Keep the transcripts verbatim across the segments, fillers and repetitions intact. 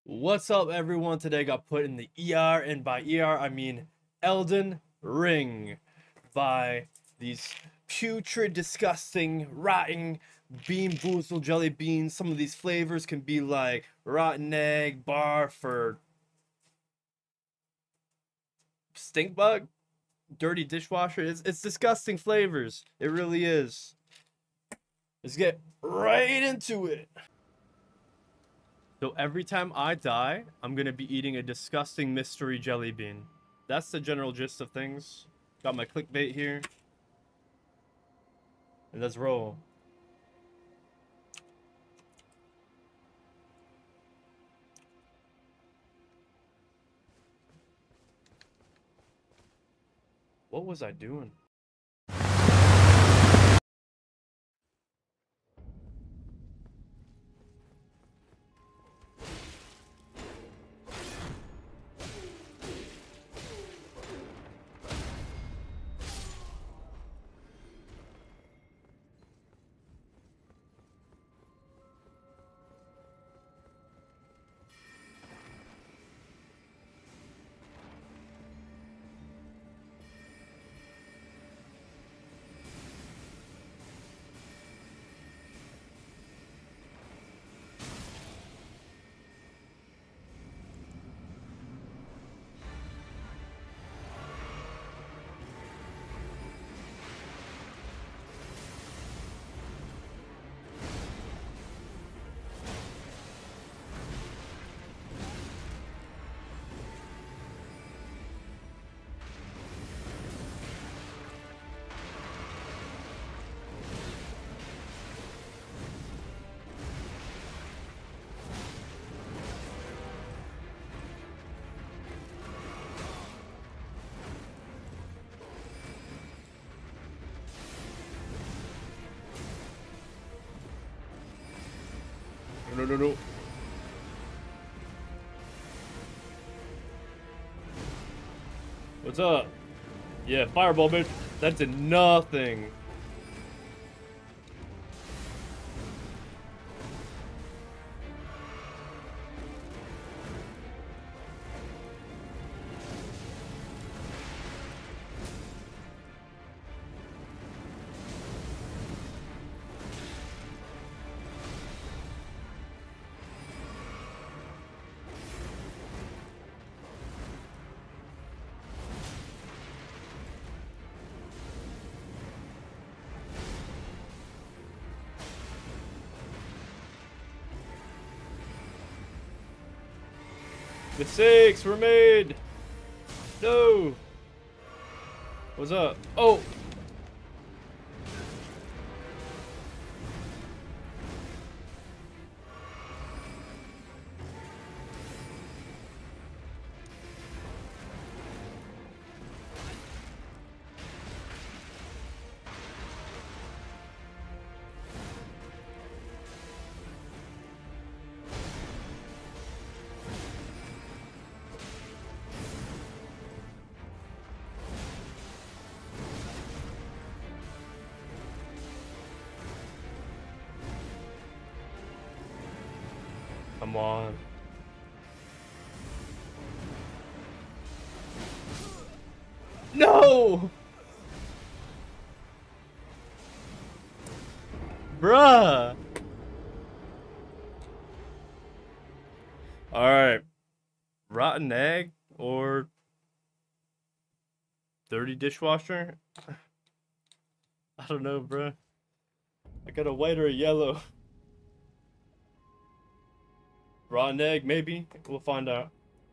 What's up, everyone? Today got put in the E R, and by E R I mean Elden Ring, by these putrid, disgusting, rotten Bean Boozled jelly beans. Some of these flavors can be like rotten egg, barf, or stink bug, dirty dishwasher. It's, it's disgusting flavors. It really is. Let's get right into it. So every time I die, I'm gonna be eating a disgusting mystery jelly bean. That's the general gist of things. Got my clickbait here. And let's roll. What was I doing? No, no, no. What's up? Yeah, fireball, bitch. That did nothing. Mistakes were made. No. What's up? Oh. Come on. No! Bruh! Alright. Rotten egg or dirty dishwasher? I don't know, bruh. I got a white or a yellow. Rotten egg, maybe? We'll find out.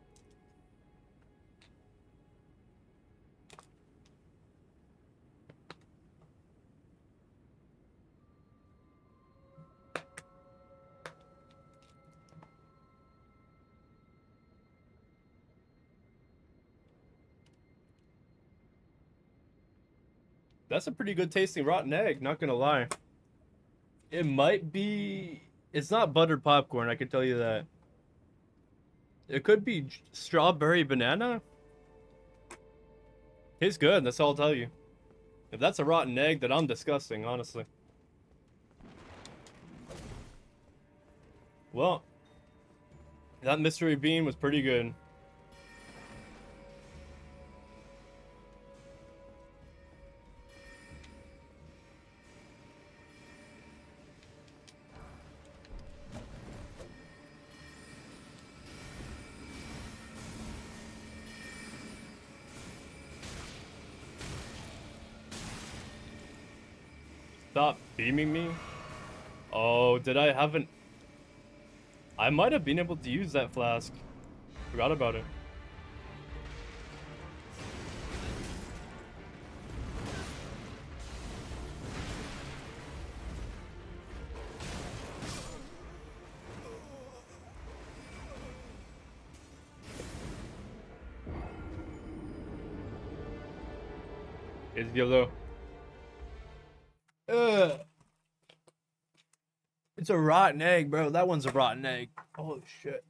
That's a pretty good tasting rotten egg, not gonna lie. It might be... It's not buttered popcorn, I can tell you that. It could be strawberry banana. Tastes good, that's all I'll tell you. If that's a rotten egg, then I'm disgusting, honestly. Well, That mystery bean was pretty good. Stop beaming me. Oh, did I haven't? I might have been able to use that flask. Forgot about it. It's yellow. Ugh. It's a rotten egg, bro. That one's a rotten egg. Holy shit.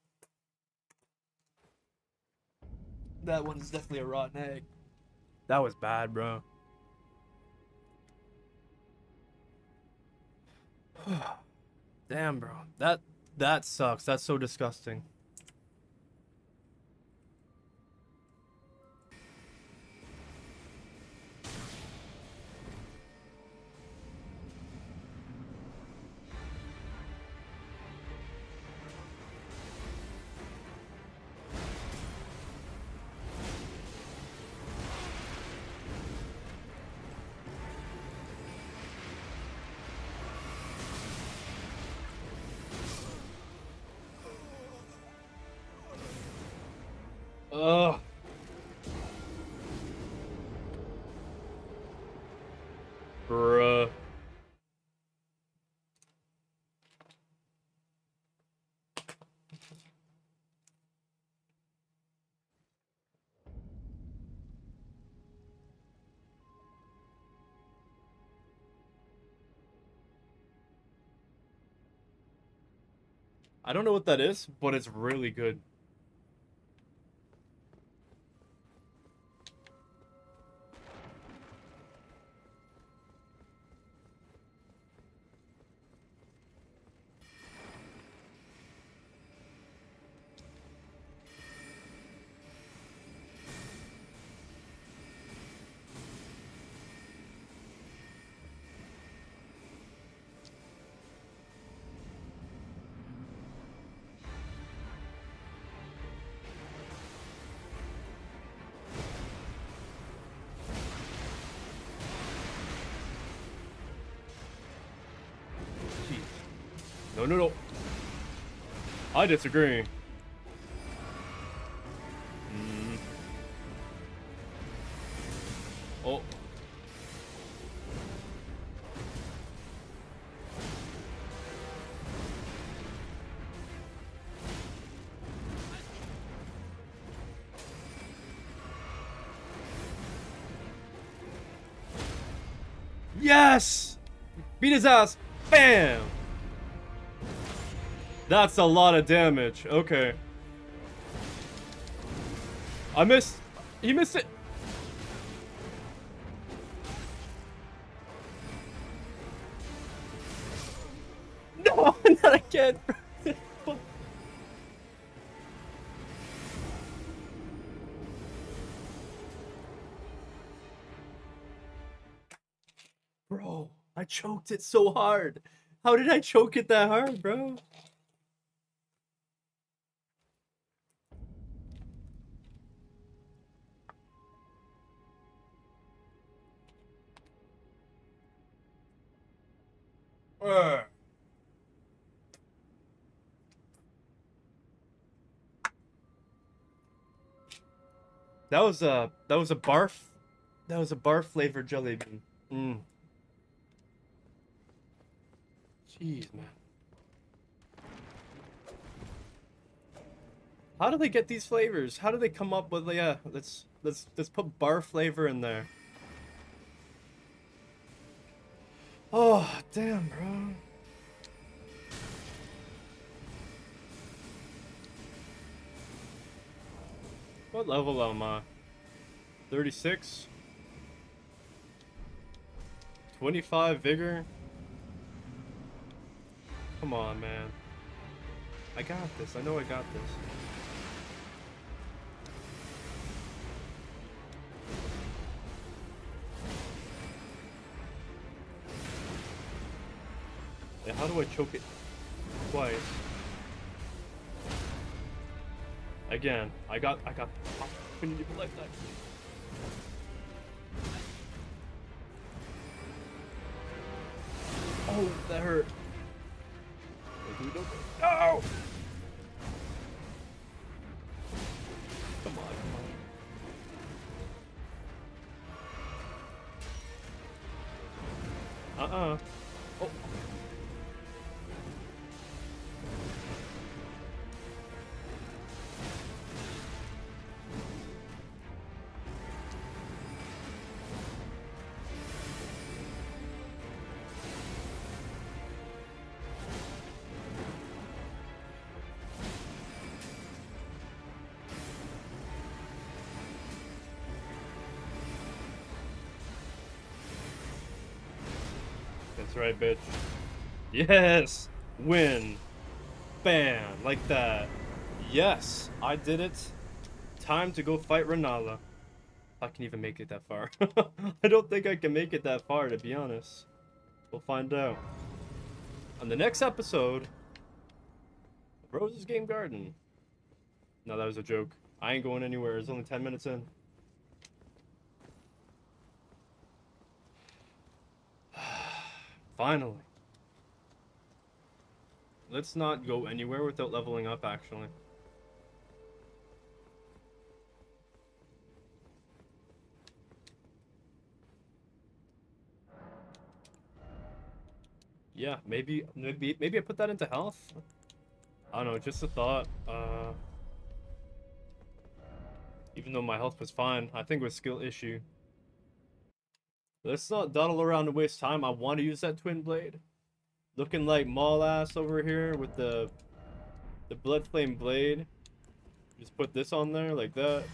That one's definitely a rotten egg. That was bad, bro. Damn, bro. That that sucks. That's so disgusting. Ugh. Bruh. I don't know what that is, but it's really good. No, no, no. I disagree. Mm. Oh. Yes! Beat his ass. Bam! That's a lot of damage. Okay. I missed. He missed it. No, not again. Bro, I choked it so hard. How did I choke it that hard, bro? Uh. That was a that was a barf. That was a barf flavored jelly bean. Mm. Jeez, man. How do they get these flavors? How do they come up with, yeah, let's let's let's put barf flavor in there. Oh, damn, bro. What level am I? thirty-six? twenty-five vigor? Come on, man. I got this. I know I got this. Yeah, how do I choke it twice? Again, I got I got opportunity for lifetime. Oh, that hurt. No! Come on, come on. Uh-uh. Oh. That's right, bitch. Yes! Win! Bam! Like that. Yes! I did it. Time to go fight Renala. I can even make it that far. I don't think I can make it that far, to be honest. We'll find out. On the next episode, Rose's Game Garden. No, that was a joke. I ain't going anywhere. It's only ten minutes in. Finally. Let's not go anywhere without leveling up, actually. Yeah, maybe, maybe, maybe I put that into health? I don't know, just a thought. Uh, even though my health was fine, I think it was skill issue. Let's not dawdle around and waste time. I want to use that twin blade. Looking like Maul ass over here with the the blood flame blade. Just put this on there like that.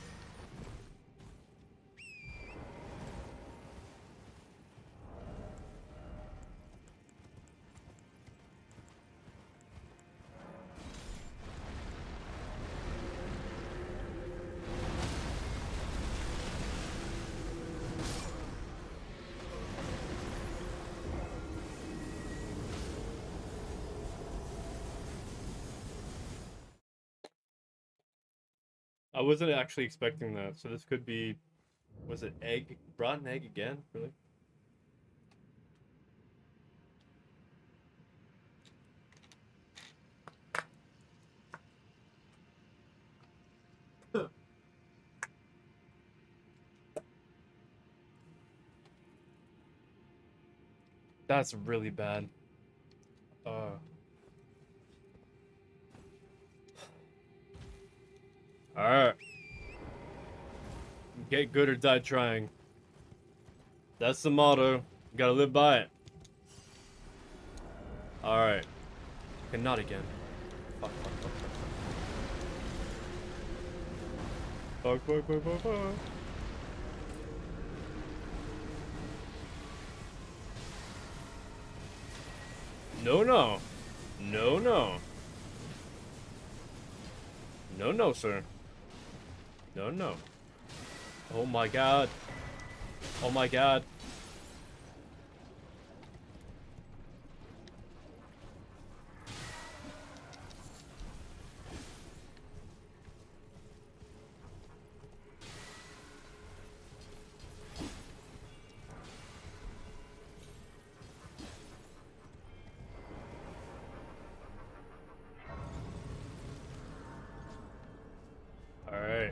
I wasn't actually expecting that, so this could be, was it egg? Brought an egg again? Really? That's really bad. Uh. Alright. Get good or die trying. That's the motto. You gotta live by it. Alright. Okay, not again. Fuck, fuck, fuck, fuck, fuck. Fuck, fuck, fuck, fuck, fuck. No, no. No, no. No, no, sir. No, no. Oh my god. Oh my god. Alright.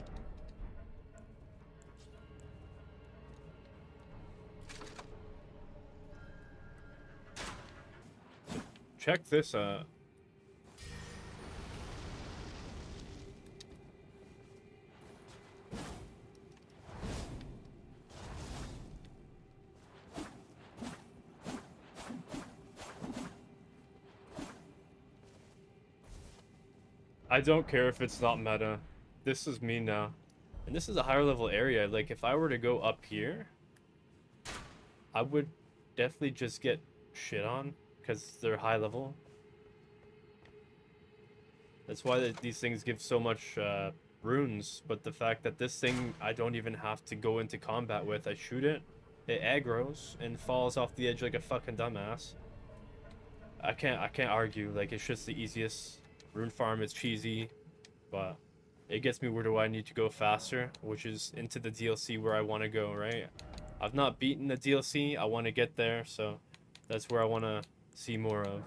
Check this out. I don't care if it's not meta. This is me now. And this is a higher level area. Like, if I were to go up here, I would definitely just get shit on because they're high level. That's why th these things give so much uh, runes. But the fact that this thing I don't even have to go into combat with, I shoot it, it aggroes and falls off the edge like a fucking dumbass. I can't I can't argue. Like, it's just the easiest rune farm. It's cheesy, but it gets me where do I need to go faster, which is into the D L C where I want to go, right? I've not beaten the D L C. I want to get there, so that's where I want to see more of.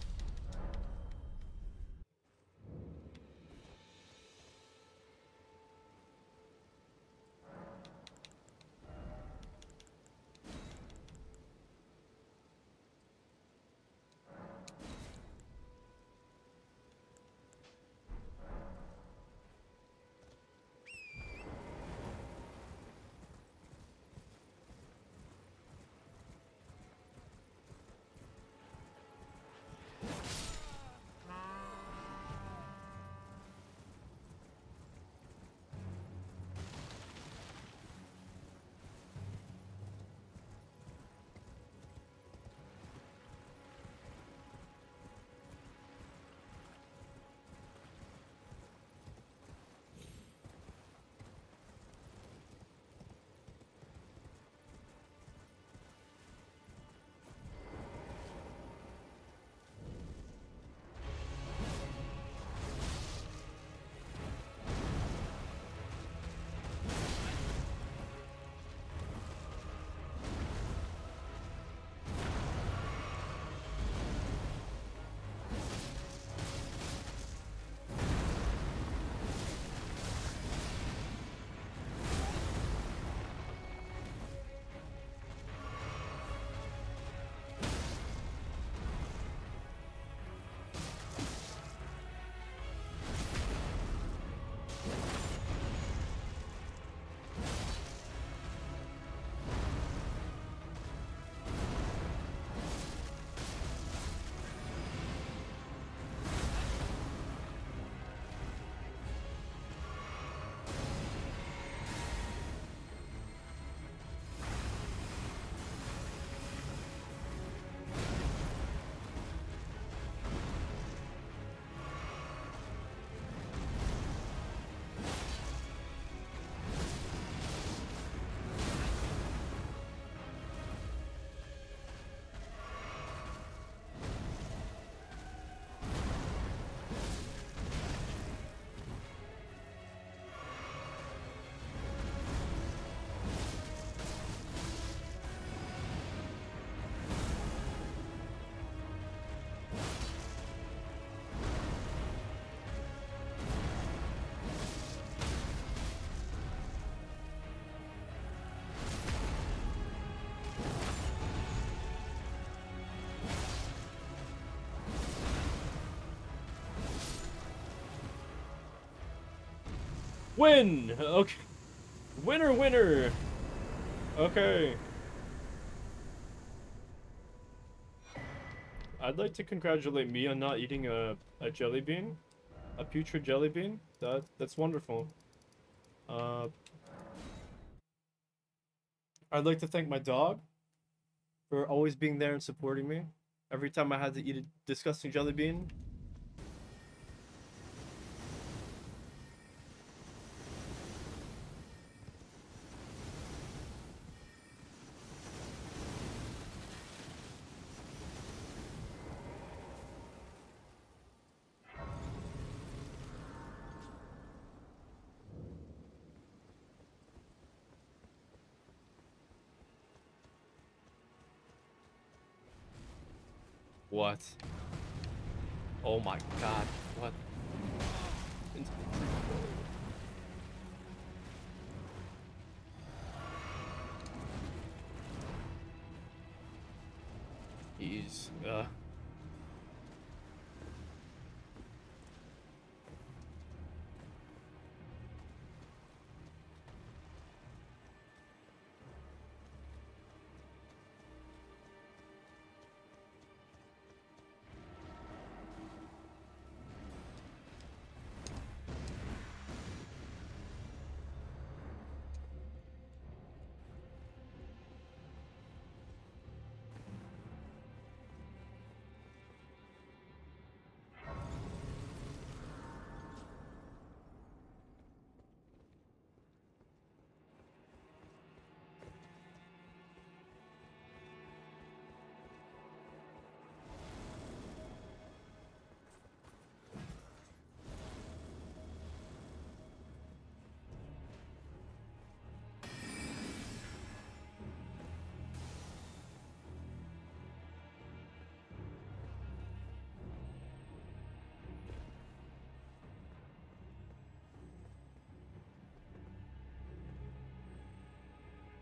Win! Okay. Winner, winner! Okay. I'd like to congratulate me on not eating a, a jelly bean. A putrid jelly bean. That, that's wonderful. Uh, I'd like to thank my dog for always being there and supporting me. Every time I had to eat a disgusting jelly bean. What? Oh my god, what? He's, uh...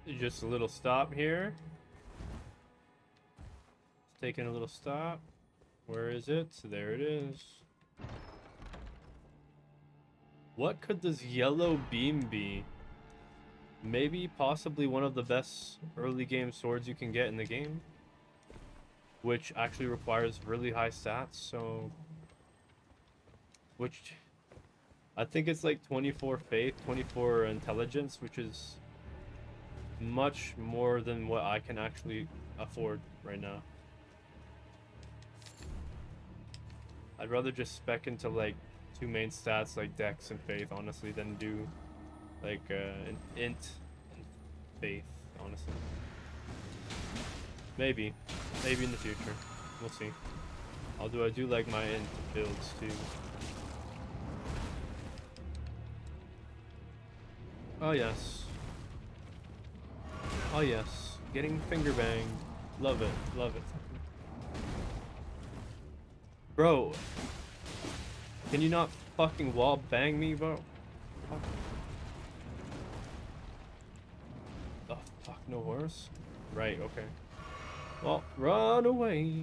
Just a little stop here. It's taking a little stop. Where is it? There it is. What could this yellow beam be? Maybe possibly one of the best early game swords you can get in the game, which actually requires really high stats. So, which I think it's like twenty-four faith, twenty-four intelligence, which is much more than what I can actually afford right now. I'd rather just spec into like two main stats like Dex and Faith, honestly, than do like uh, an int and Faith, honestly. Maybe, maybe in the future, we'll see. Although I do like my int builds too. Oh yes. Oh yes. Getting finger banged. Love it. Love it. Bro. Can you not fucking wall bang me, bro? Fuck. Oh fuck, no horse? Right, okay. Well, run away.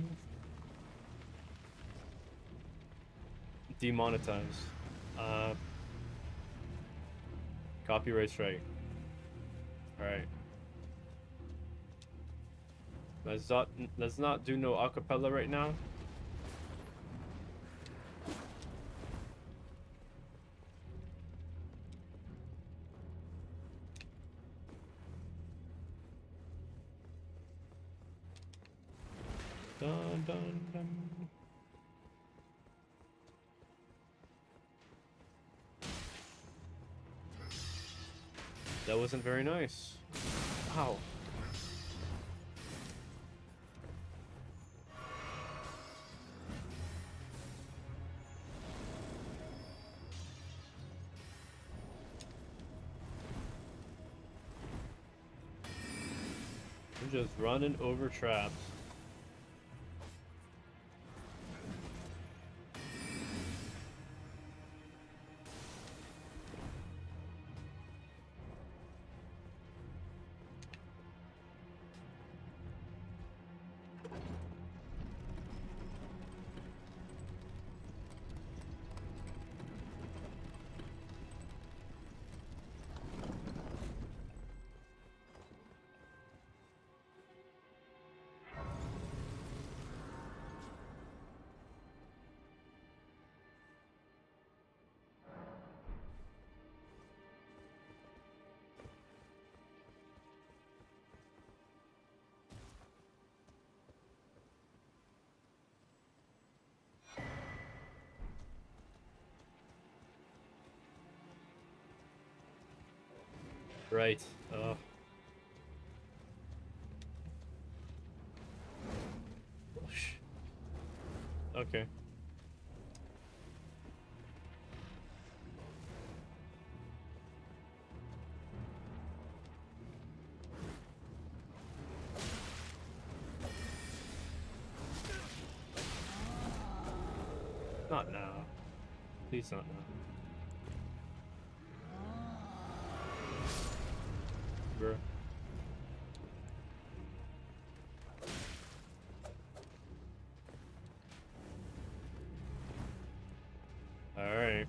Demonetized. Uh Copyright strike. Alright. Let's not let's not do no acapella right now. Dun, dun, dun. That wasn't very nice. Wow. I'm just running over traps. Right. Uh. Okay. Not now. Please not now. Bro. All right.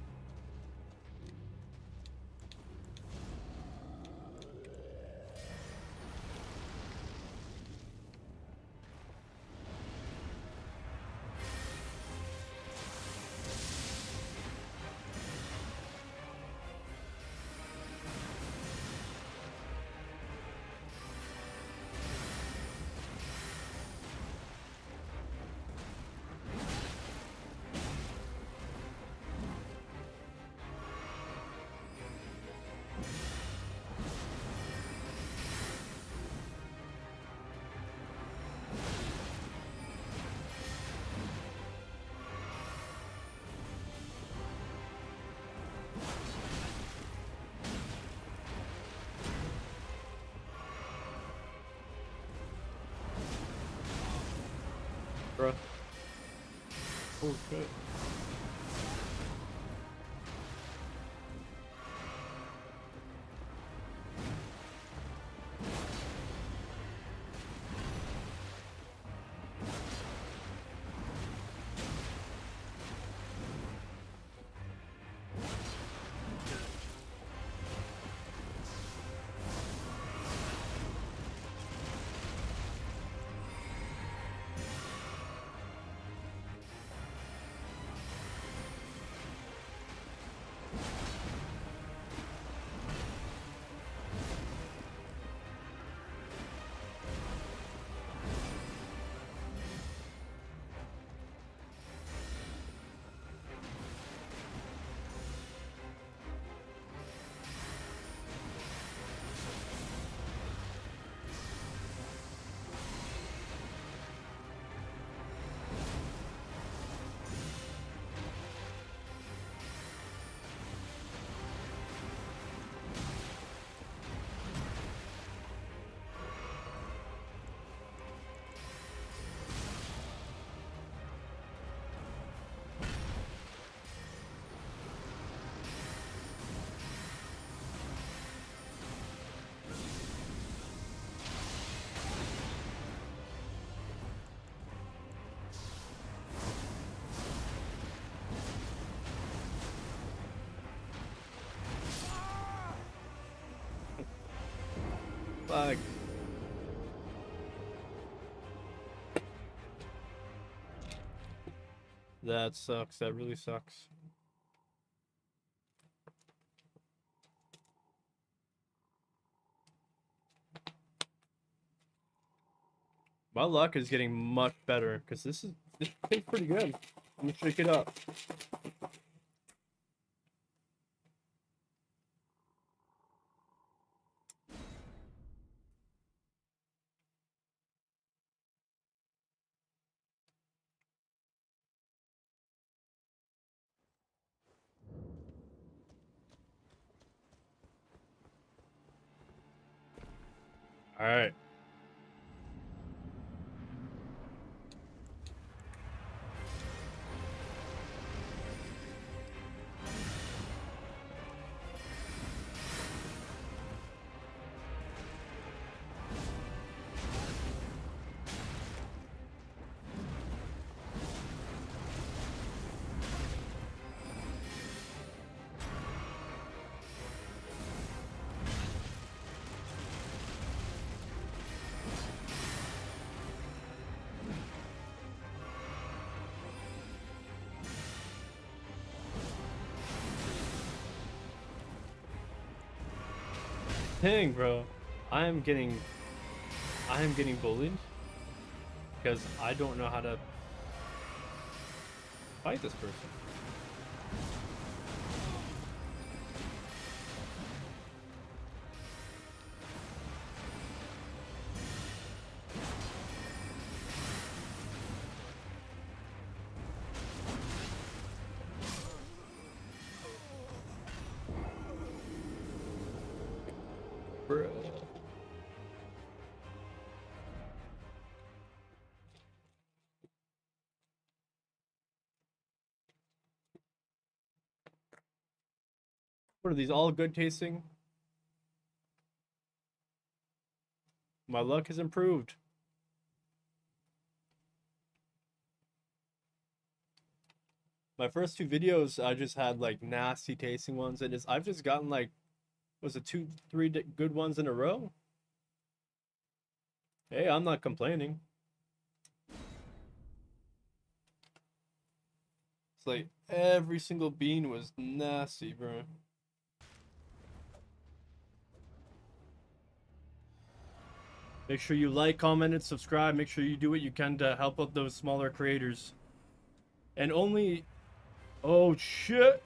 Bruh. Oh shit. Fuck. That sucks. That really sucks. My luck is getting much better because this is this tastes pretty good. I'm gonna shake it up. All right. Dang, bro. I am getting I am getting bullied because I don't know how to fight this person. Bruh. What are these all good tasting? My luck has improved. My first two videos, I just had like nasty tasting ones, and it's, I've just gotten like, was it two, three good ones in a row? Hey, I'm not complaining. It's like every single bean was nasty, bro. Make sure you like, comment, and subscribe. Make sure you do what you can to help out those smaller creators. And only... Oh, shit!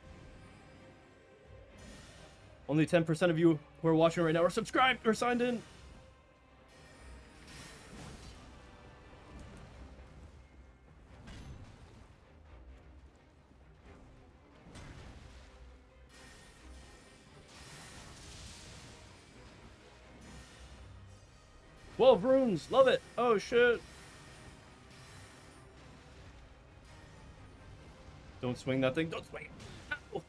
Only ten percent of you who are watching right now are subscribed or signed in. twelve runes! Love it! Oh, shit! Don't swing that thing. Don't swing it. Ow.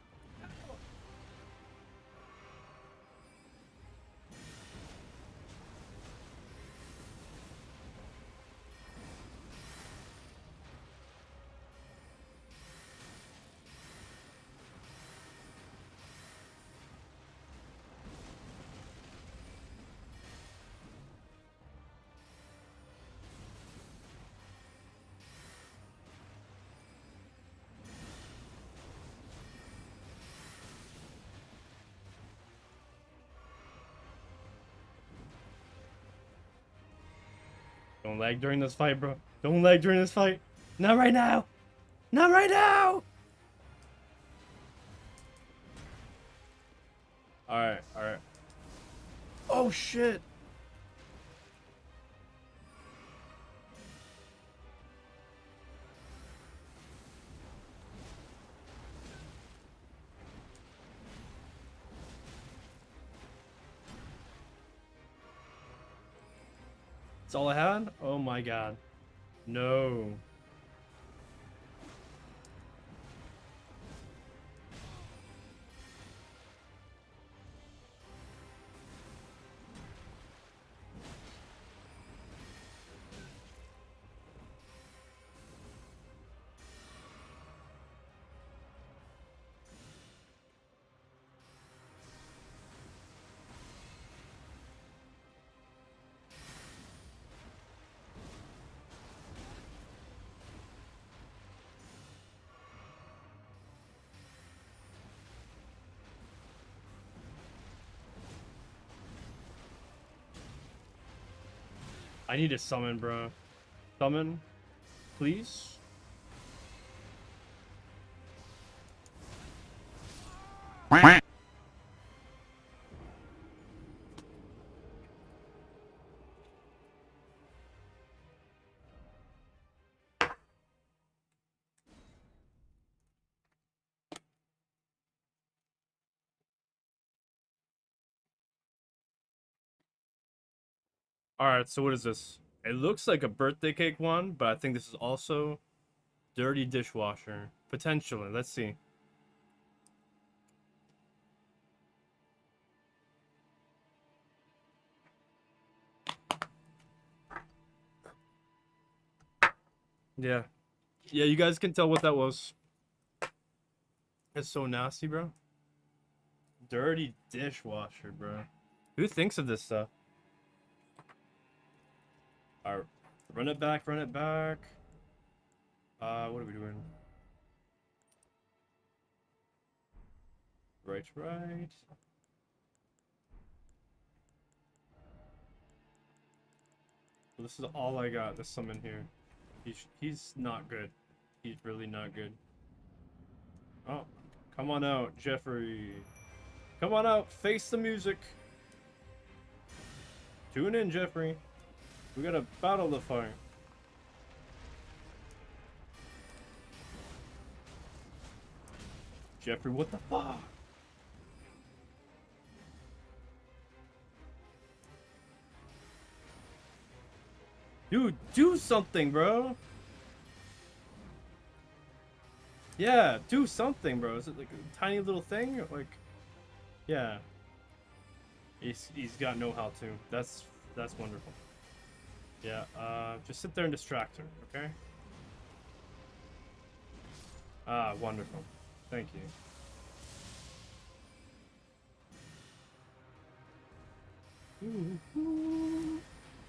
Don't lag during this fight, bro. Don't lag during this fight. Not right now. Not right now. Alright, alright. Oh, shit. That's all I had? Oh my god. No. I need to summon, bro. Summon, please. Alright, so what is this? It looks like a birthday cake one, but I think this is also dirty dishwasher. Potentially. Let's see. Yeah. Yeah, you guys can tell what that was. It's so nasty, bro. Dirty dishwasher, bro. Who thinks of this stuff? Alright. Run it back, run it back. Uh, what are we doing? Right, right. Well, this is all I got, this summon here. He's, he's not good. He's really not good. Oh, come on out, Jeffrey. Come on out, face the music. Tune in, Jeffrey. We gotta battle the fire. Jeffrey, what the fuck? Dude, do something, bro. Yeah, do something, bro. Is it like a tiny little thing? Like, yeah. He's, he's got no how to. That's, that's wonderful. Yeah, uh, just sit there and distract her, okay? Ah, wonderful. Thank you. Ooh, ooh.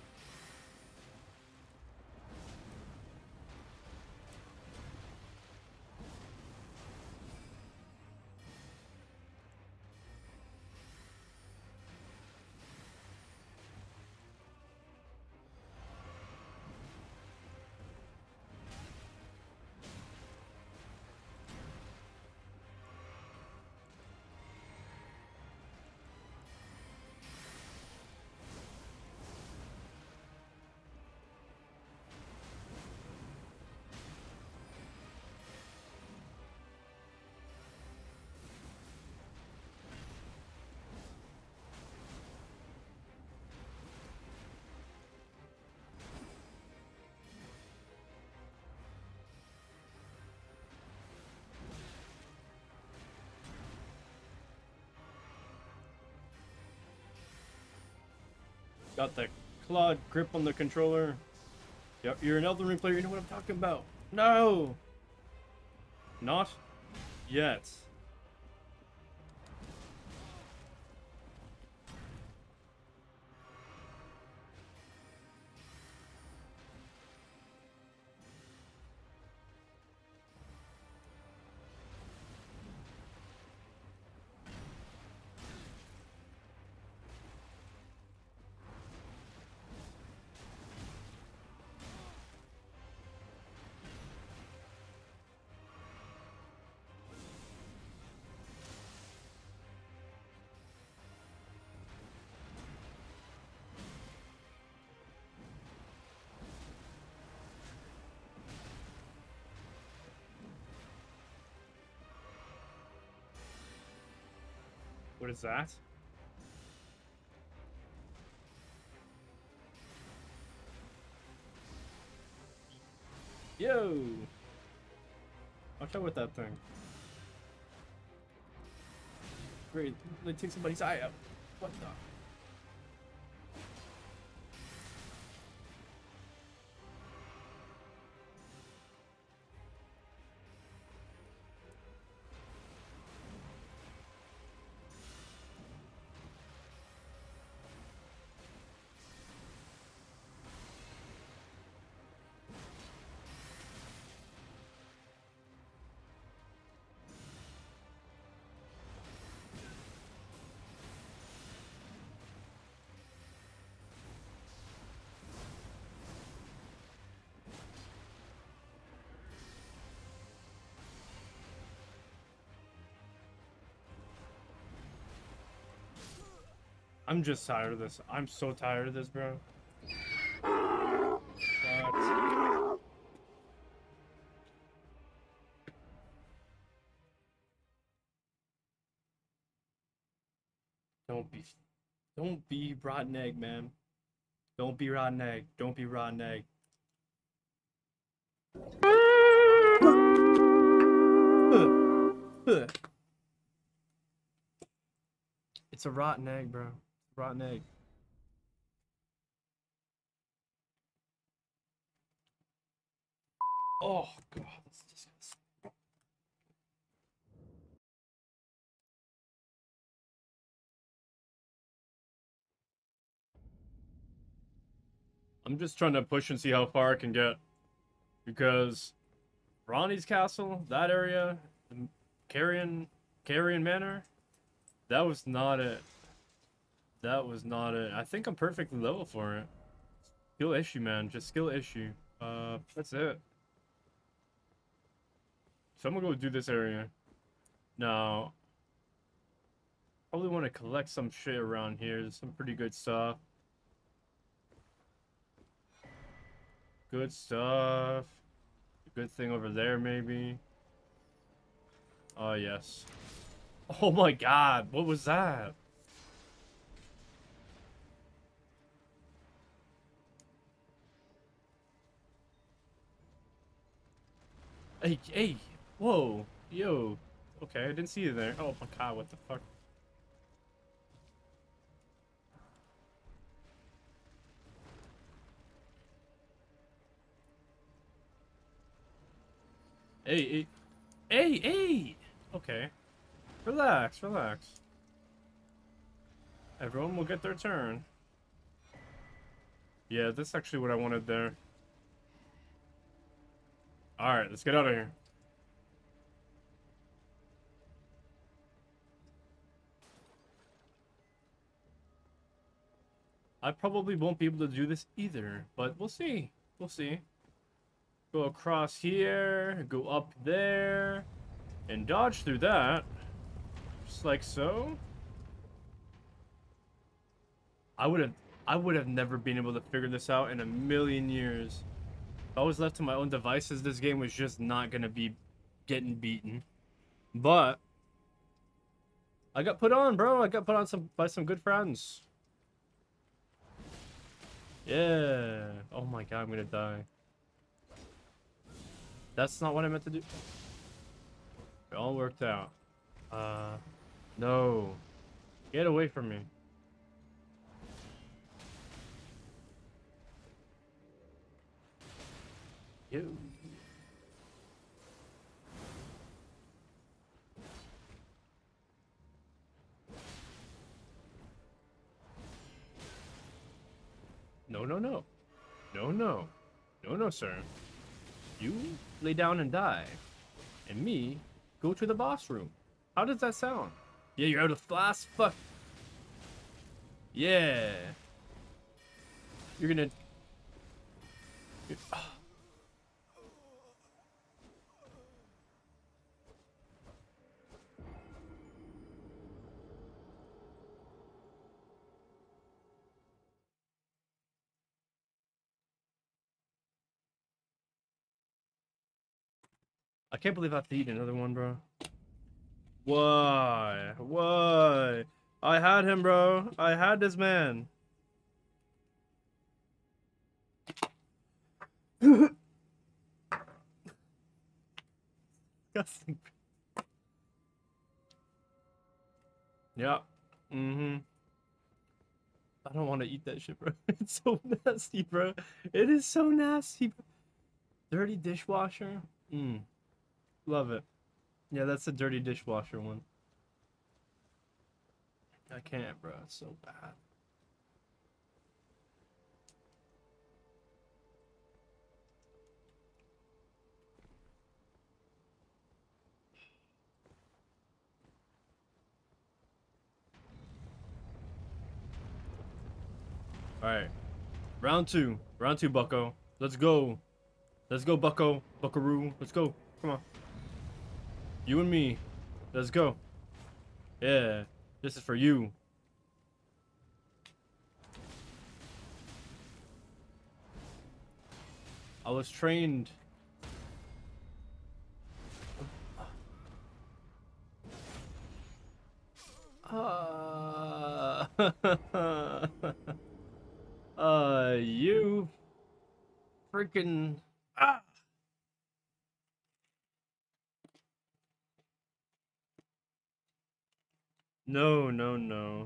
Got the clawed grip on the controller. Yep, you're an Elden Ring player, you know what I'm talking about. No! Not yet. What is that? Yo! Watch out with that thing. Great, they take somebody's eye out. What the? I'm just tired of this. I'm so tired of this, bro. What? Don't be, don't be rotten egg, man. Don't be rotten egg. Don't be rotten egg. It's a rotten egg, bro. Rotten egg. Oh god, that's disgusting. I'm just trying to push and see how far I can get, because Ronnie's castle, that area, Carrion, Carrion Manor, that was not it. That was not it. I think I'm perfectly level for it. Skill issue, man. Just skill issue. Uh, that's it. So I'm gonna go do this area. Now, probably want to collect some shit around here. There's some pretty good stuff. Good stuff. Good thing over there, maybe. Oh, yes. Oh my god, what was that? Hey, hey, whoa, yo. Okay, I didn't see you there. Oh my god, what the fuck? Hey, hey, hey, hey! Okay. Relax, relax. Everyone will get their turn. Yeah, that's actually what I wanted there. Alright, let's get out of here. I probably won't be able to do this either, but we'll see. We'll see. Go across here, go up there, and dodge through that. Just like so. I would have I would have never been able to figure this out in a million years. If I was left to my own devices, this game was just not gonna be getting beaten. But I got put on, bro. I got put on some by some good friends. Yeah. Oh my god, I'm gonna die. That's not what I meant to do. It all worked out. Uh, no. Get away from me. You. No, no, no. No, no. No, no, sir. You lay down and die. And me go to the boss room. How does that sound? Yeah, you're out of last fuck. Yeah. You're gonna... You're... Oh. I can't believe I have to eat another one, bro. Why? Why? I had him, bro. I had this man. Disgusting. Yeah. Mm-hmm. I don't want to eat that shit, bro. It's so nasty, bro. It is so nasty, bro. Dirty dishwasher? Mm. Love it. Yeah, that's a dirty dishwasher one. I can't, bro. It's so bad. Alright. Round two. Round two, bucko. Let's go. Let's go, bucko. Buckaroo. Let's go. Come on. You and me. Let's go. Yeah. This is for you. I was trained. Uh, uh, you freaking ah. No, no, no.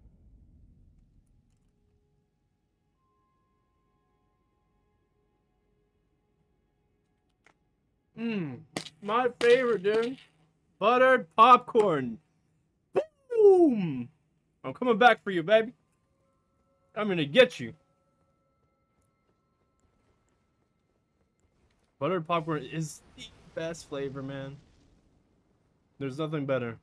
Mmm, my favorite, dude. Buttered popcorn. Boom! I'm coming back for you, baby. I'm gonna get you. Buttered popcorn is the best flavor, man. There's nothing better.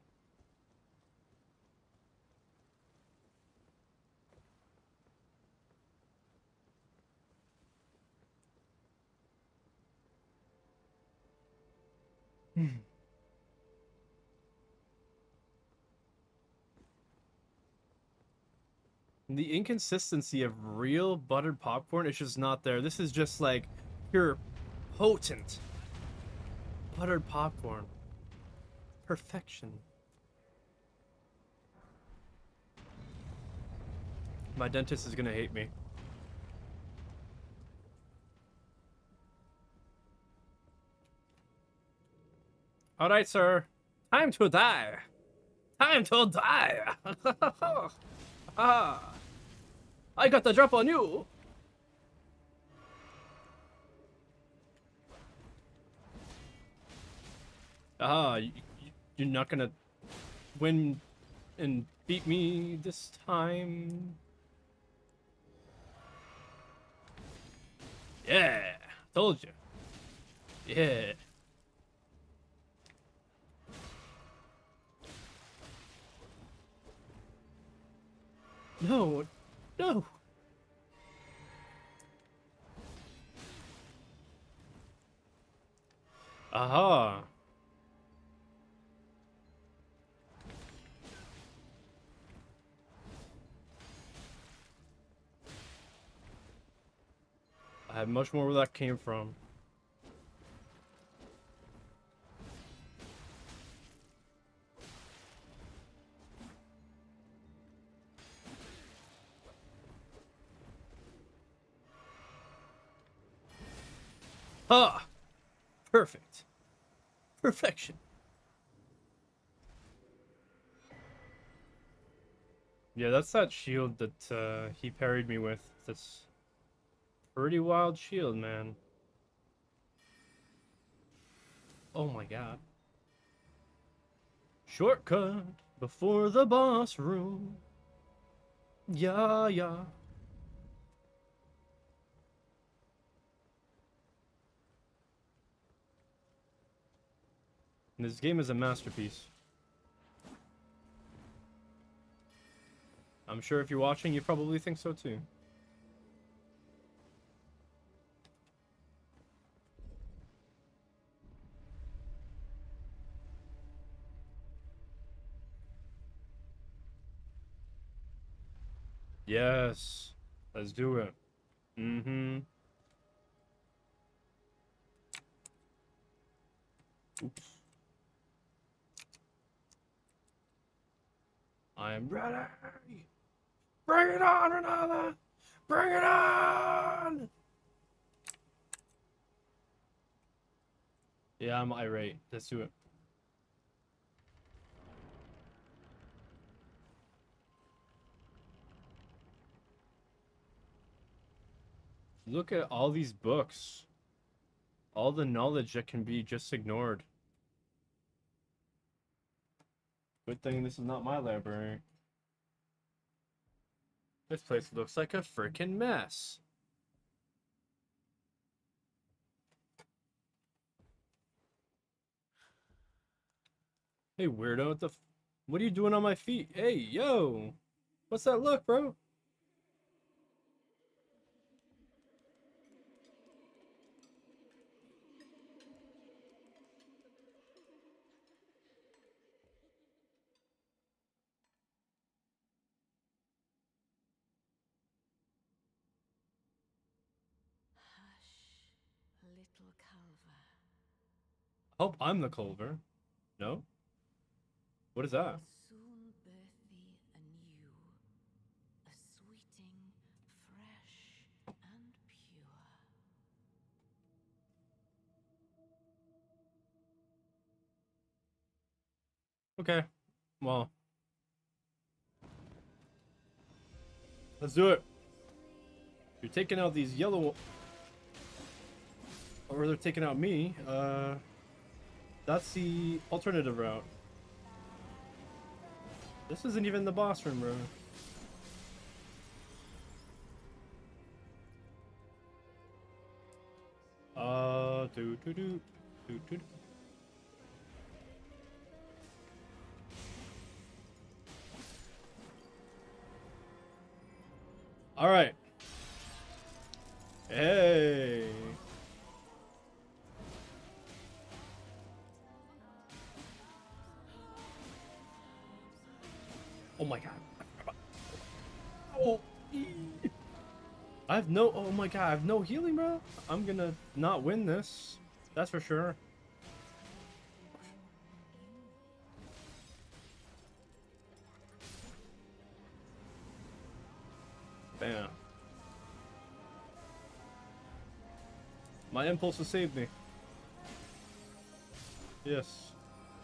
The inconsistency of real buttered popcorn is just not there. This is just like pure potent buttered popcorn. Perfection. My dentist is gonna hate me. Alright, sir. Time to die. Time to die. Ah. I got the drop on you. Ah, you, you're not gonna win and beat me this time. Yeah, told you. Yeah. No, no. Aha. I have much more where that came from. Ah, perfect. Perfection. Yeah, that's that shield that uh, he parried me with. That's pretty wild shield, man. Oh my god. Shortcut before the boss room. Yeah, yeah. And this game is a masterpiece. I'm sure if you're watching, you probably think so too. Yes. Let's do it. Mm-hmm. Oops. I am ready. Bring it on, another. Bring it on. Yeah, I'm irate. Let's do it. Look at all these books. All the knowledge that can be just ignored. Good thing this is not my library. This place looks like a freaking mess. Hey, weirdo, what the f- what are you doing on my feet? Hey, yo! What's that look, bro? little Culver. Hope I'm the Culver. No? What is that? Soon birth thee anew, a sweeting, fresh and pure. Okay. Well. Let's do it. You're taking out these yellow... Or they're taking out me. Uh, that's the alternative route. This isn't even the boss room, bro. Uh, do do do do do. All right. Hey. Oh my god. Oh. I have no. Oh my god. I have no healing, bro. I'm gonna not win this. That's for sure. Bam. My impulse has saved me. Yes.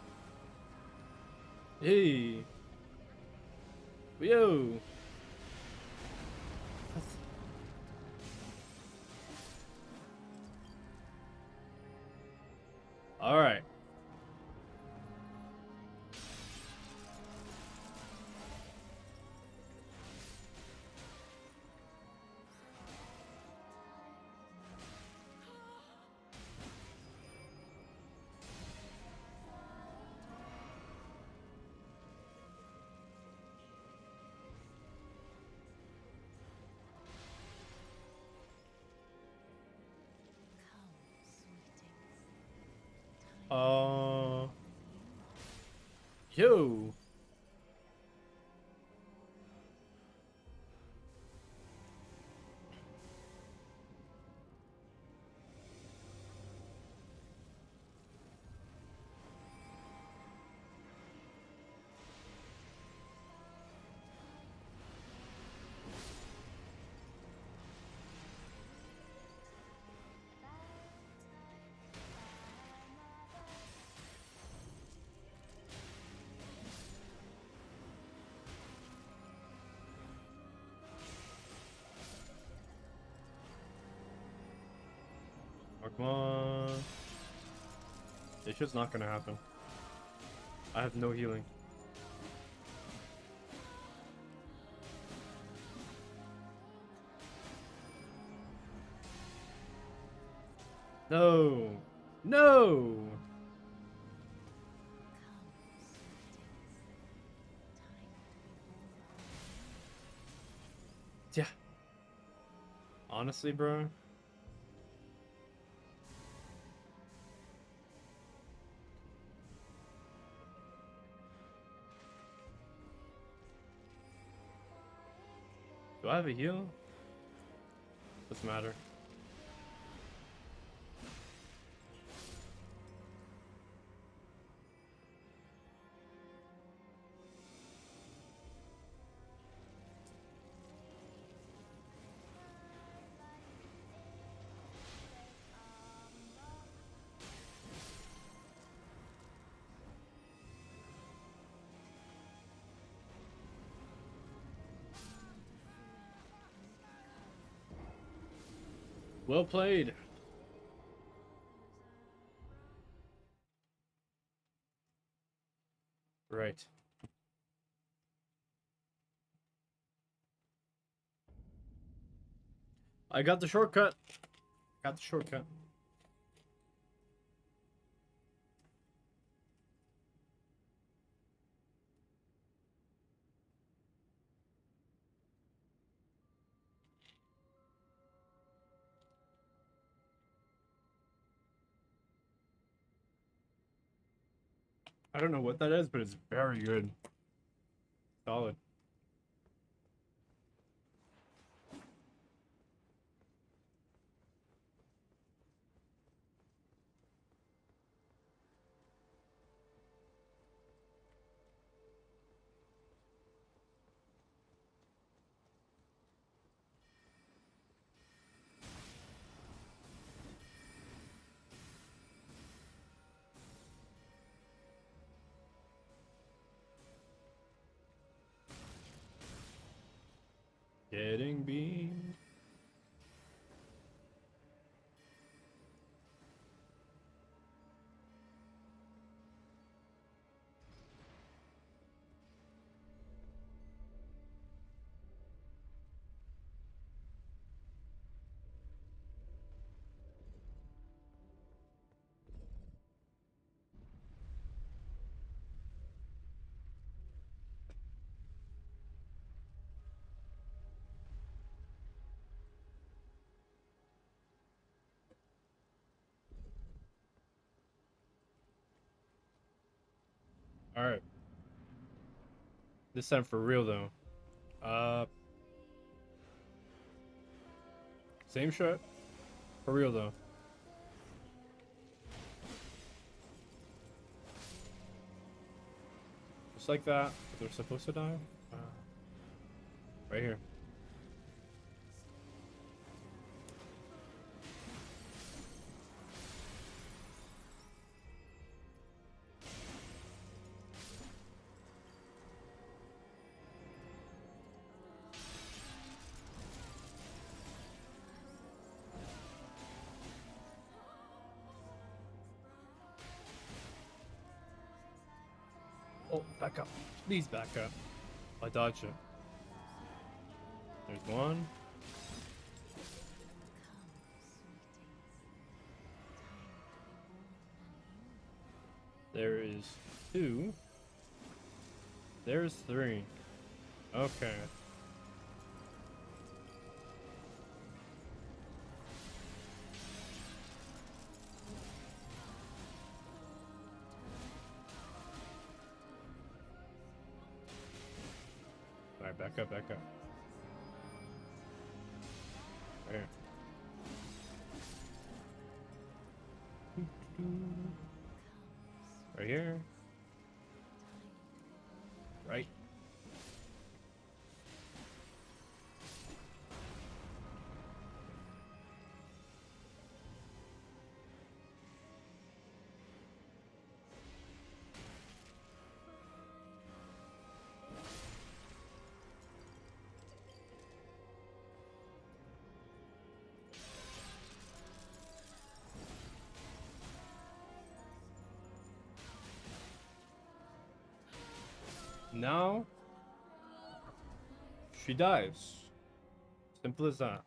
Hey. Yo. All right. Uh. Yo. Come on. It's just not gonna happen. I have no healing. No. No. Yeah. Honestly, bro. Do I have a heal? Doesn't matter. Well played. Right. I got the shortcut. Got the shortcut. I don't know what that is, but it's very good. Solid. Getting beamed. All right. This time for real though. Uh, same shot. For real though. Just like that. They're supposed to die. Uh, right here. Oh, back up. Please back up. I dodged it. There's one. There is two. There's three. Okay. Alright, back up, back up. Right here. Right here. Right. Now she dies. Simple as that.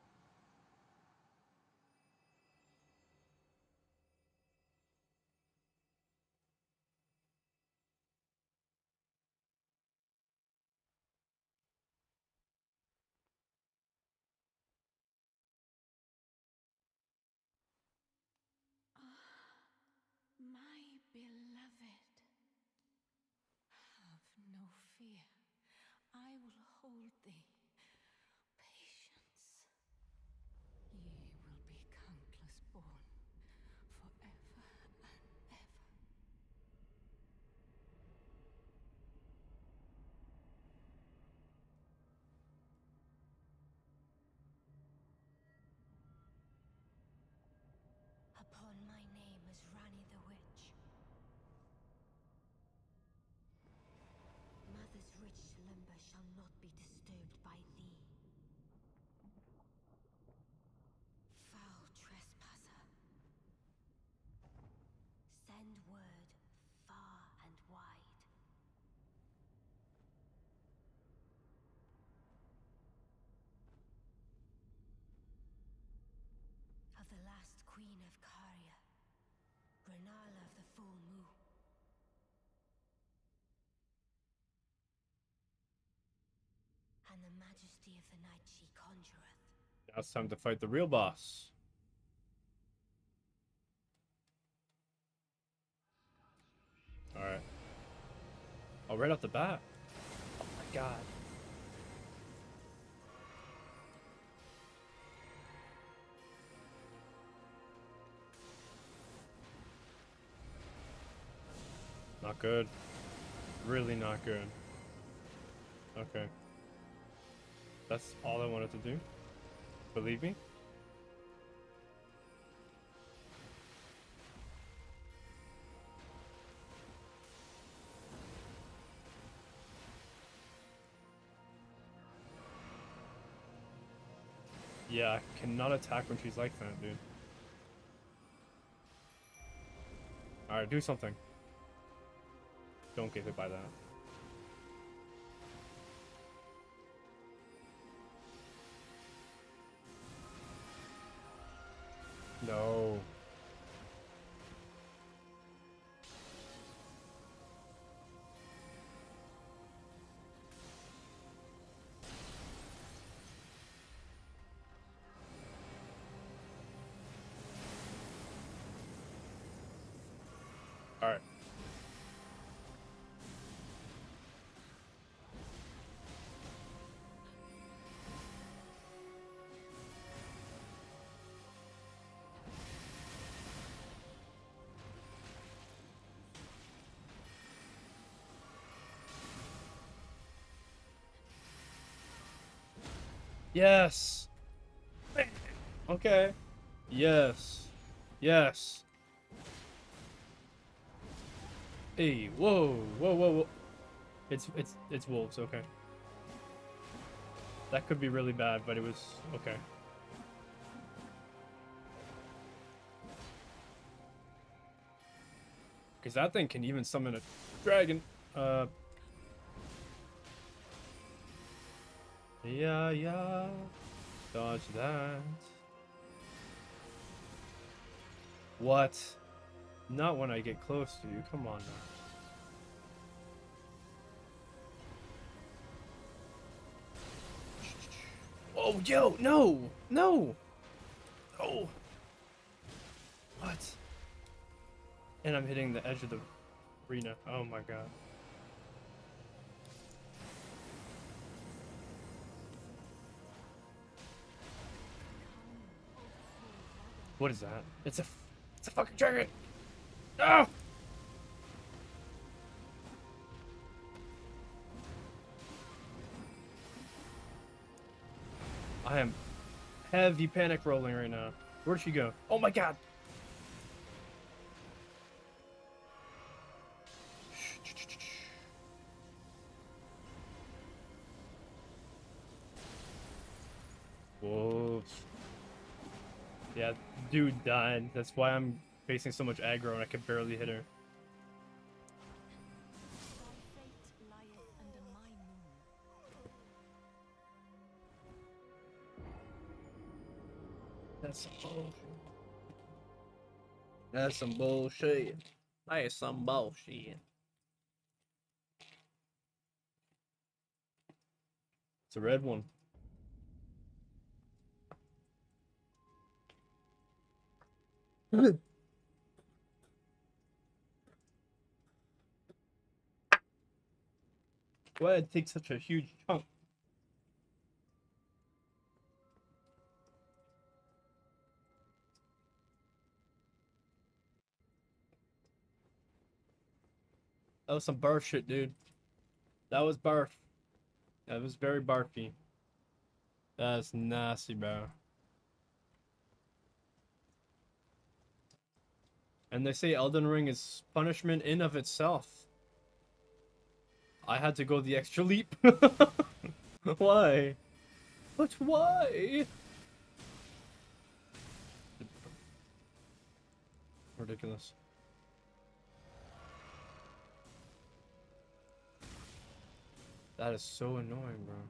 My beloved, have no fear. I will hold thee. Patience. Ye will be countless born, forever and ever. Upon my name as Ranni the Witch. Mother's rich slumber shall not be disturbed by thee. Foul trespasser. Send word far and wide. Of the last queen of Caria, Granala of the Full Moon. And the majesty of the night she conjureth. Now it's time to fight the real boss. Alright. Oh, right off the bat. Oh my god. Not good. Really not good. Okay. That's all I wanted to do. Believe me? Yeah, I cannot attack when she's like that, dude. Alright, do something. Don't get hit by that. No. Alright. Yes. Okay. Yes. Yes. Hey, whoa, whoa, whoa, whoa. It's it's it's wolves, okay. That could be really bad, but it was okay. Because that thing can even summon a dragon. Uh Yeah, yeah. Dodge that. What? Not when I get close to you. Come on now. Oh, yo, no, no. Oh. What? And I'm hitting the edge of the arena. Oh my god. What is that? It's a, it's a fucking dragon. No. I am heavy panic rolling right now. Where'd she go? Oh my god. Whoa. Yeah, dude died. That's why I'm facing so much aggro and I can barely hit her. That's some bullshit. That's some bullshit. That is some bullshit. It's a red one. Why did it take such a huge chunk? That was some barf shit, dude. That was barf. That was very barfy. That's nasty, bro. And they say Elden Ring is punishment in of itself. I had to go the extra leap. Why? But why? Ridiculous. That is so annoying, bro.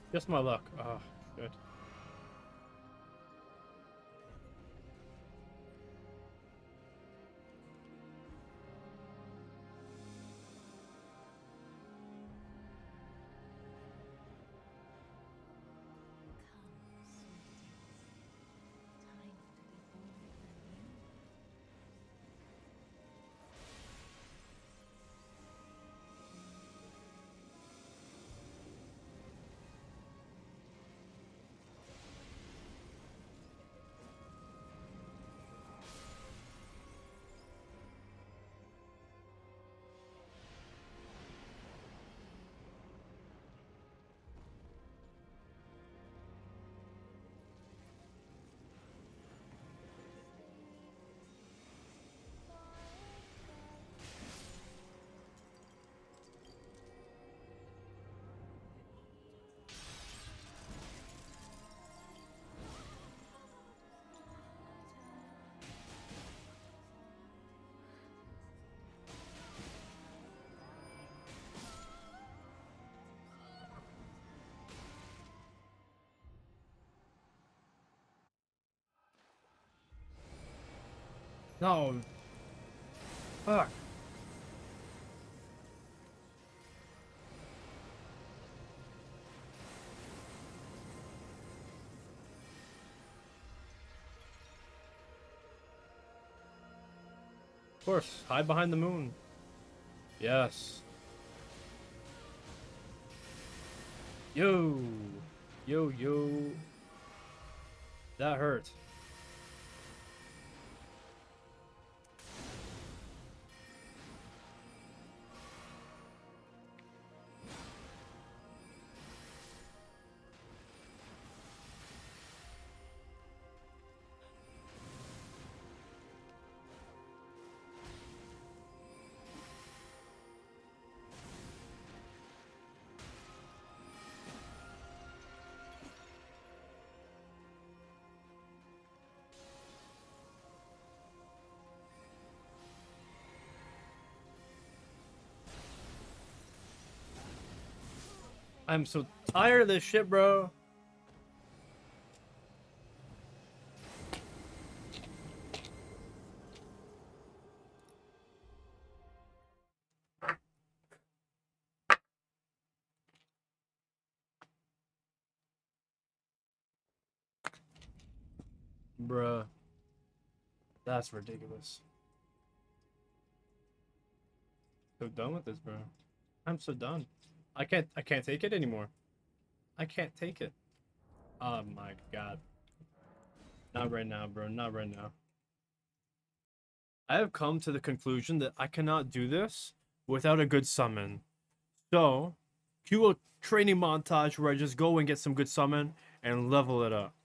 Just my luck. Oh, good. No. Fuck. Of course, hide behind the moon. Yes. Yo. Yo, yo. That hurt. I'm so tired of this shit, bro. Bruh. That's ridiculous. So done with this, bro. I'm so done. I can't I can't take it anymore. I can't take it. Oh my god. Not right now, bro. Not right now. I have come to the conclusion that I cannot do this without a good summon. So, cue a training montage where I just go and get some good summon and level it up.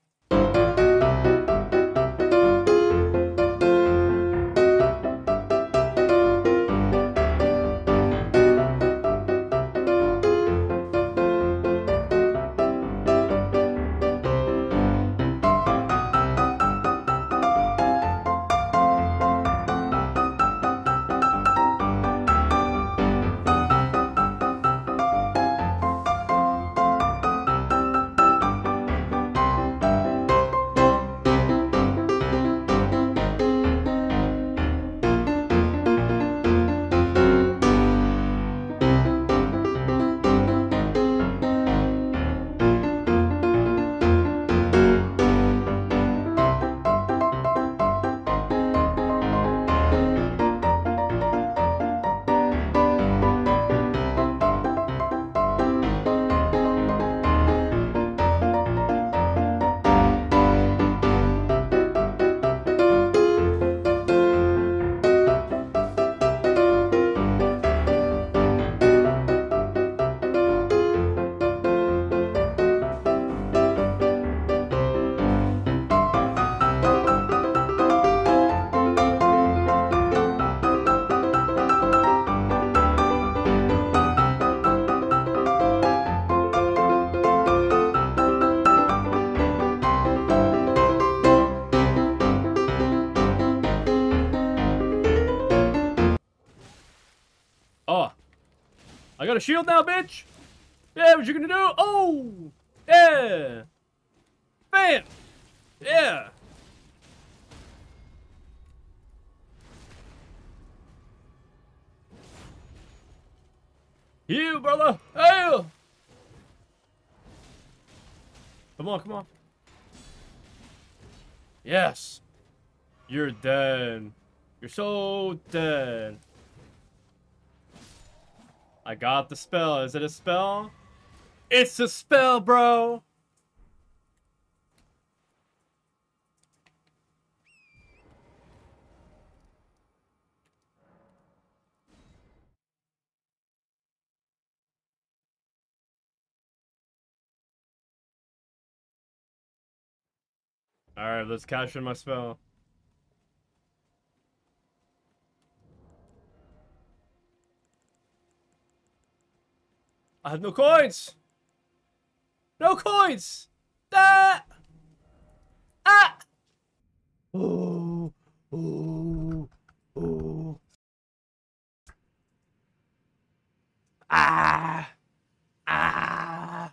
Oh, I got a shield now, bitch. Yeah, what you gonna do? Oh, Yeah! Bam! Yeah! You, brother! Hey! Come on, come on. Yes! You're dead. You're so dead. I got the spell. Is it a spell? It's a spell, bro! Alright, let's cash in my spell. I have no coins! No coins! Ah! Ah! Oh, oh, oh. Ah! Ah!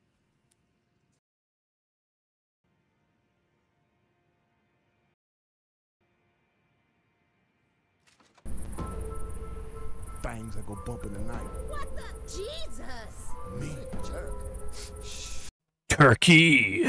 Things that go bump in the night. What the? Jesus! Me. Jerk. Turkey!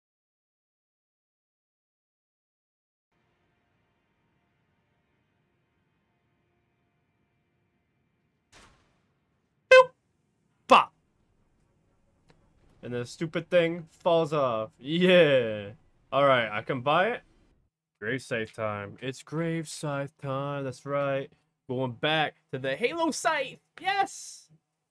Boop! Bop! And the stupid thing falls off. Yeah! Alright, I can buy it. Grave scythe time. It's grave scythe time. That's right. Going back to the Halo scythe. Yes!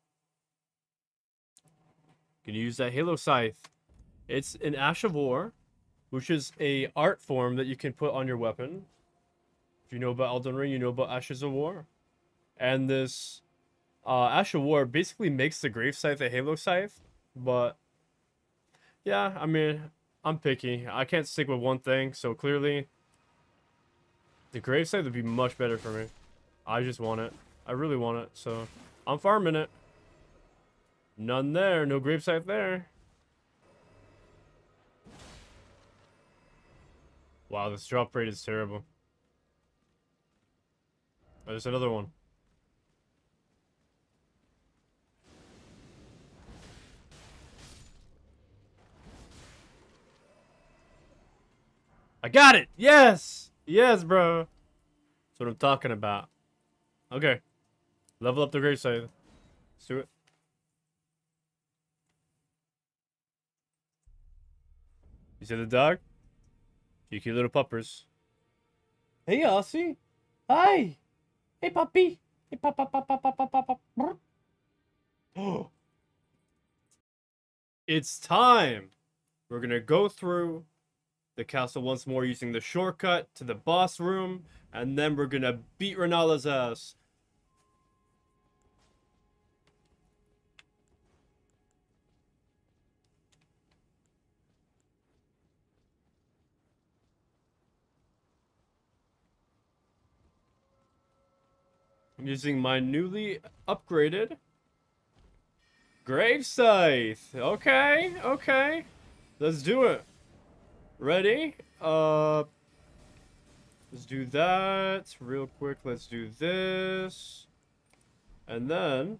Can use that Halo scythe. It's an Ash of War, which is a art form that you can put on your weapon. If you know about Elden Ring, you know about Ashes of War. And this uh, Ash of War basically makes the grave scythe a Halo scythe. But yeah, I mean, I'm picky. I can't stick with one thing, so clearly the grave scythe would be much better for me. I just want it. I really want it, so I'm farming it. None there. No grave scythe there. Wow, this drop rate is terrible. Oh, there's another one. I got it! Yes! Yes, bro. That's what I'm talking about. Okay. Level up the grave scythe. Let's do it. You see the dog? You cute little puppers. Hey, Aussie. Hi. Hey, puppy. Hey, pop, pop, pop, pop, pop, pop, pop, pop. Oh. It's time. We're gonna go through the castle once more using the shortcut to the boss room, and then we're gonna beat Renala's ass. Using my newly upgraded Grave Scythe. Okay, okay. Let's do it. Ready? Uh, let's do that real quick. Let's do this. And then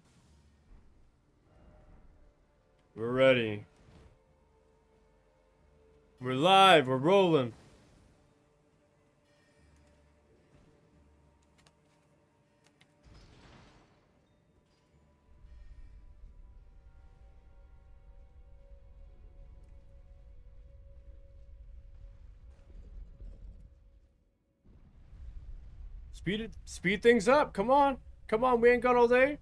we're ready. We're live. We're rolling. Speed it, speed things up. Come on. Come on, we ain't got all day.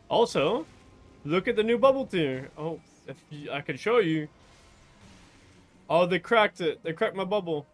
Also, look at the new bubble tier. Oh, if you, I can show you. Oh, they cracked it. They cracked my bubble.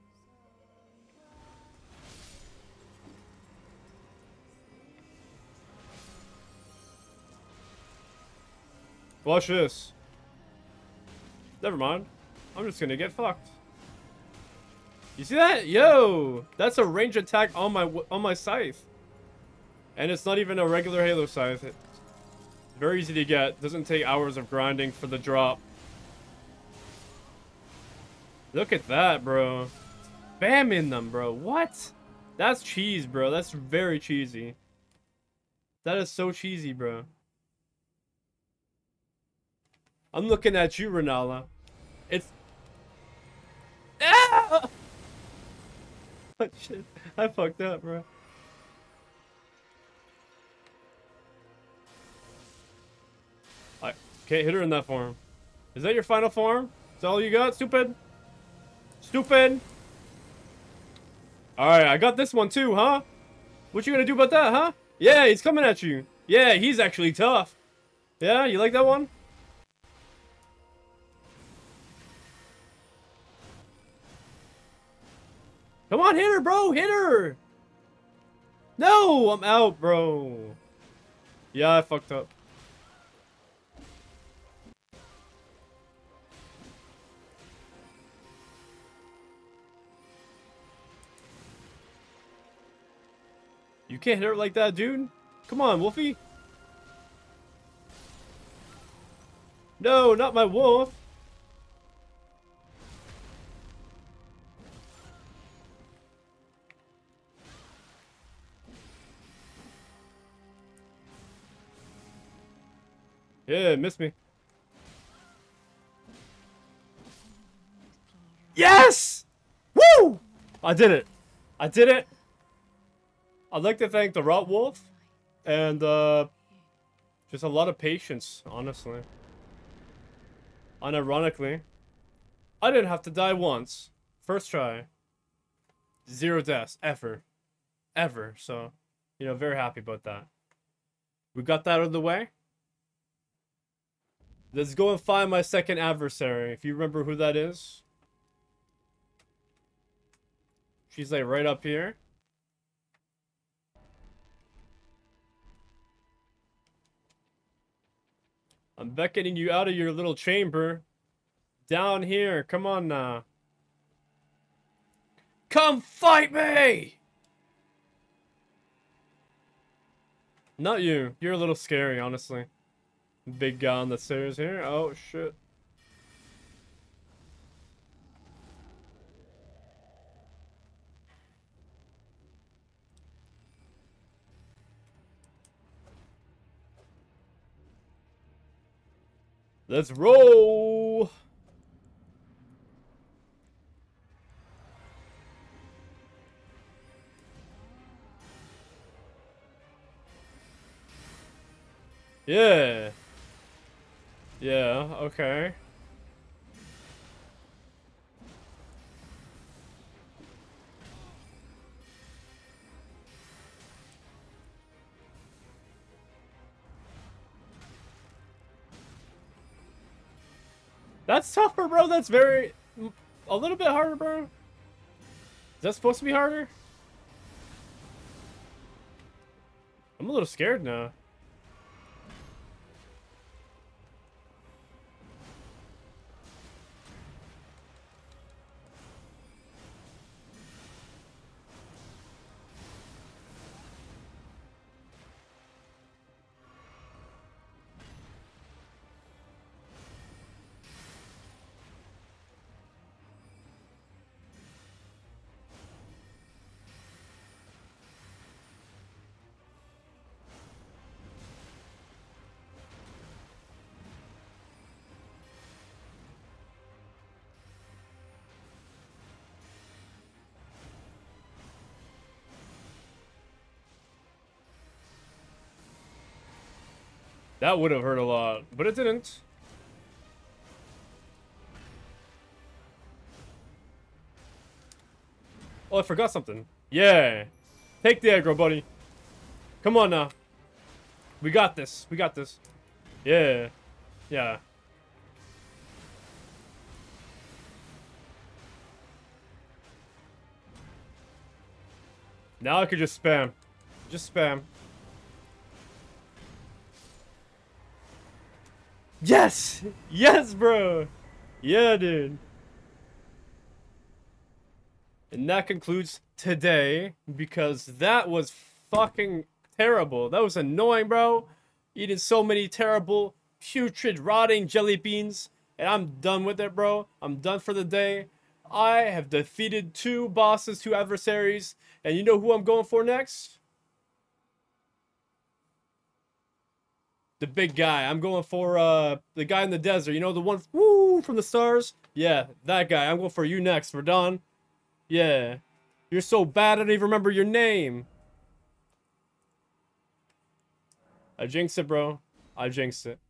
Watch this. Never mind. I'm just gonna get fucked. You see that? Yo! That's a range attack on my on my scythe. And it's not even a regular Halo scythe. It's very easy to get. Doesn't take hours of grinding for the drop. Look at that, bro. Spamming them, bro. What? That's cheese, bro. That's very cheesy. That is so cheesy, bro. I'm looking at you, Renala. It's... Ah! Oh, shit. I fucked up, bro. I can't hit her in that form. Is that your final form? Is that all you got, stupid? Stupid! Alright, I got this one too, huh? What you gonna do about that, huh? Yeah, he's coming at you. Yeah, he's actually tough. Yeah, you like that one? Come on, hit her, bro! Hit her! No! I'm out, bro. Yeah, I fucked up. You can't hit her like that, dude. Come on, Wolfie. No, not my wolf. Yeah, missed me. Yes! Woo! I did it. I did it. I'd like to thank the Rot Wolf and uh, just a lot of patience, honestly. Unironically, I didn't have to die once. First try. Zero deaths, ever. Ever. So, you know, very happy about that. We got that out of the way. Let's go and find my second adversary. If you remember who that is. She's like right up here. I'm beckoning you out of your little chamber. Down here. Come on now. Come fight me! Not you. You're a little scary, honestly. Big guy on the stairs here. Oh, shit. Let's roll! Yeah. Yeah, okay. That's tougher, bro. That's very... a little bit harder, bro. Is that supposed to be harder? I'm a little scared now. That would have hurt a lot, but it didn't. Oh, I forgot something. Yeah. Take the aggro, buddy. Come on now. We got this. We got this. Yeah. Yeah. Now I could just spam. Just spam. Yes! Yes, bro! Yeah, dude. And that concludes today, because that was fucking terrible. That was annoying, bro. Eating so many terrible, putrid, rotting jelly beans. And I'm done with it, bro. I'm done for the day. I have defeated two bosses, two adversaries. And you know who I'm going for next? The big guy. I'm going for uh the guy in the desert. You know, the one woo from the stars? Yeah, that guy. I'm going for you next, Radahn. Yeah. You're so bad I don't even remember your name. I jinxed it, bro. I jinxed it.